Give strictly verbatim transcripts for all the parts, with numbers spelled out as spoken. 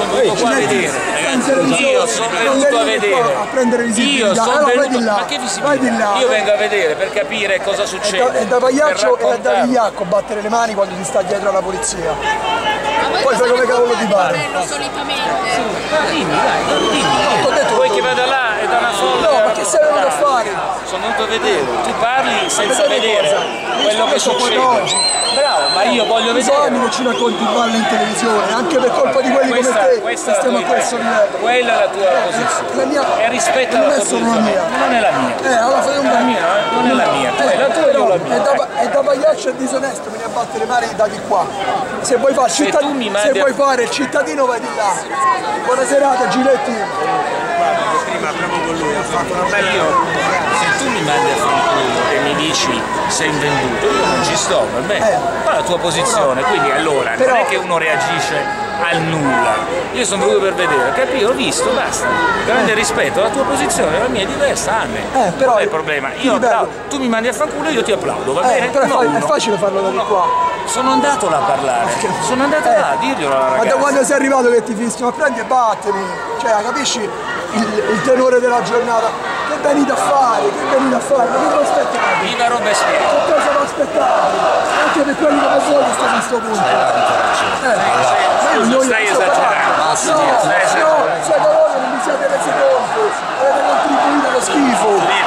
sono venuto qua a vedere, io sono venuto a vedere, a prendere visibilità. io sono allora, venuto, là, ma che visibilità? Io vengo a vedere per capire cosa succede. È da pagliaccio e da vigliacco battere le mani quando ti sta dietro alla polizia. Poi fai come cavolo ti pare. Solitamente. Sì, dimmi, dai, dimmi. Vuoi che vada là e da una folla? No, ma che sei venuto a fare? Sono venuto a vedere, tu parli senza vedere quello che succede. Bravo, ma io voglio vedere. Sono anni che ci racconti balle in televisione, anche per colpa di quelli questa, come te, questa che stiamo a questo livello. Quella è la tua posizione. La mia, e rispetta non la è tua solo la posizione. mia. Non è la mia. Eh, allora fai un la mia, eh? Non è la mia. Tu è la tua e io la mia. È da, è da pagliaccio e disonesto, me ne abbatte le mani da di qua. Se vuoi fare, se cittad... tu mi se vuoi fare il cittadino vai di là. Buona serata, Giletti. Prima proprio con lui, ha fatto una bella. Se tu mi mandi a fanculo e mi dici sei invenduto, io non ci sto, va bene? Eh. Ma la tua posizione, quindi allora Però... non è che uno reagisce al nulla. Io sono venuto per vedere, capito? Ho visto, basta. Grande rispetto, la tua posizione, la mia è diversa, Anne. Eh, però non è il problema. Io applaudo. Tu mi mandi a fanculo e io ti applaudo, va eh, bene? però no, è, uno. è facile farlo da di qua. Sono andato là a parlare, sono andato eh. là a dirglielo alla ragazza. Ma da quando sei arrivato che ti fischi? Ma prendi e battimi. Cioè, capisci il, il tenore della giornata? Che venite a fare? Che venite a fare? Ma che vi aspettate? Viva Robespierre! Che cosa vi aspettate? Anche per quelli come voi che state a questo punto. Eh, Scusa, stai esagerando. No, stai esagerando. no, siete voi che non vi siete resi conto. Avete contribuito allo schifo.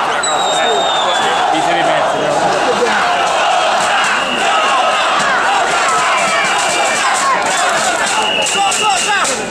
Ti devi mettere. Go, go, go!